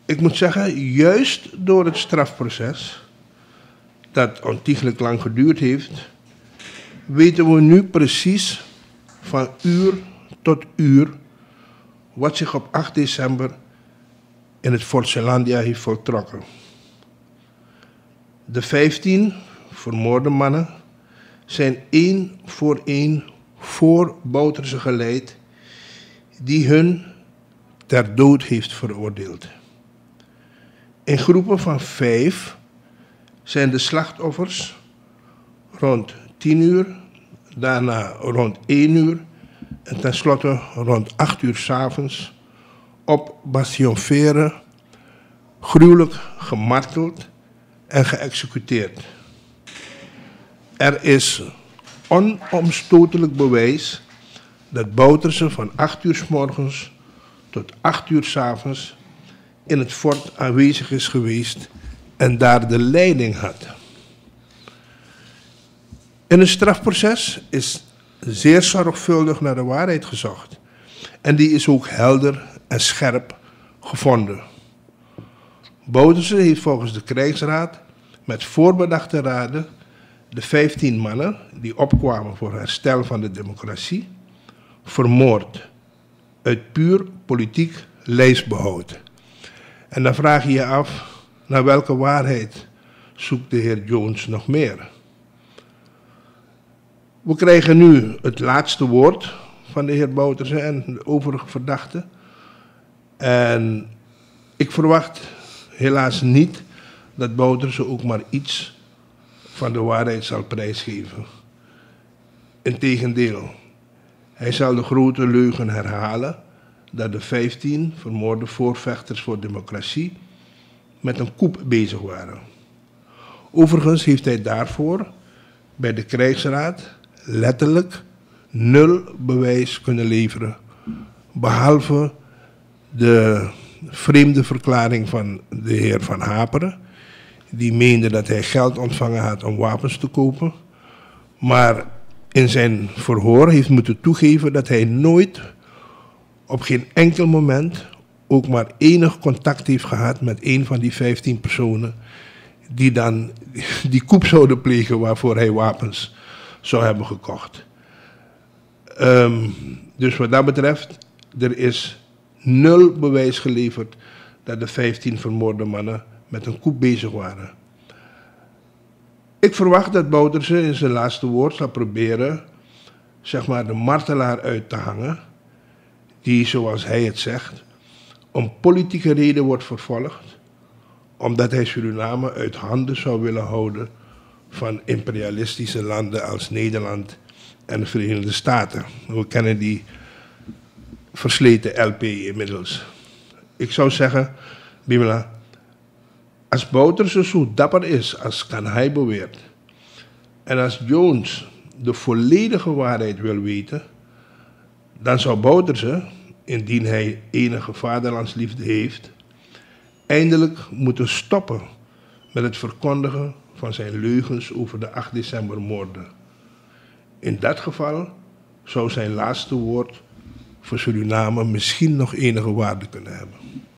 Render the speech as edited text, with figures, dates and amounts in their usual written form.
Ik moet zeggen, juist door het strafproces, dat ontiegelijk lang geduurd heeft, weten we nu precies van uur tot uur wat zich op 8 december in het Fort Zeelandia heeft voltrokken. De 15 vermoorde mannen zijn één voor Bouterse geleid, die hun ter dood heeft veroordeeld. In groepen van 5 zijn de slachtoffers rond 10 uur, daarna rond 1 uur en tenslotte rond 8 uur 's avonds op Bastion Vere gruwelijk gemarteld en geëxecuteerd. Er is onomstotelijk bewijs dat Bouterse van 8 uur 's morgens tot 8 uur 's avonds in het fort aanwezig is geweest en daar de leiding had. In het strafproces is zeer zorgvuldig naar de waarheid gezocht. En die is ook helder en scherp gevonden. Bouterse heeft volgens de krijgsraad met voorbedachte raden de 15 mannen die opkwamen voor herstel van de democratie vermoord uit puur politiek lijfsbehoud. En dan vraag je je af, naar welke waarheid zoekt de heer Jones nog meer? We krijgen nu het laatste woord van de heer Bouterse en de overige verdachten. En ik verwacht helaas niet dat Bouterse ook maar iets van de waarheid zal prijsgeven. Integendeel, hij zal de grote leugen herhalen dat de 15 vermoorde voorvechters voor democratie met een coup bezig waren. Overigens heeft hij daarvoor bij de krijgsraad letterlijk 0 bewijs kunnen leveren, behalve de vreemde verklaring van de heer Van Haperen, die meende dat hij geld ontvangen had om wapens te kopen, maar in zijn verhoor heeft moeten toegeven dat hij nooit, op geen enkel moment, ook maar enig contact heeft gehad met een van die 15 personen die dan die coup zouden plegen waarvoor hij wapens zou hebben gekocht. Dus wat dat betreft, er is 0 bewijs geleverd dat de 15 vermoorde mannen met een coup bezig waren. Ik verwacht dat Bouterse in zijn laatste woord zal proberen, zeg maar, de martelaar uit te hangen, die, zoals hij het zegt, om politieke reden wordt vervolgd, omdat hij Suriname uit handen zou willen houden van imperialistische landen als Nederland en de Verenigde Staten. We kennen die versleten LP inmiddels. Ik zou zeggen, Bimela, als Bouterse zo dapper is als kan hij beweert, en als Jones de volledige waarheid wil weten, dan zou Bouterse, indien hij enige vaderlandsliefde heeft, eindelijk moeten stoppen met het verkondigen van zijn leugens over de 8 december moorden. In dat geval zou zijn laatste woord voor Suriname misschien nog enige waarde kunnen hebben.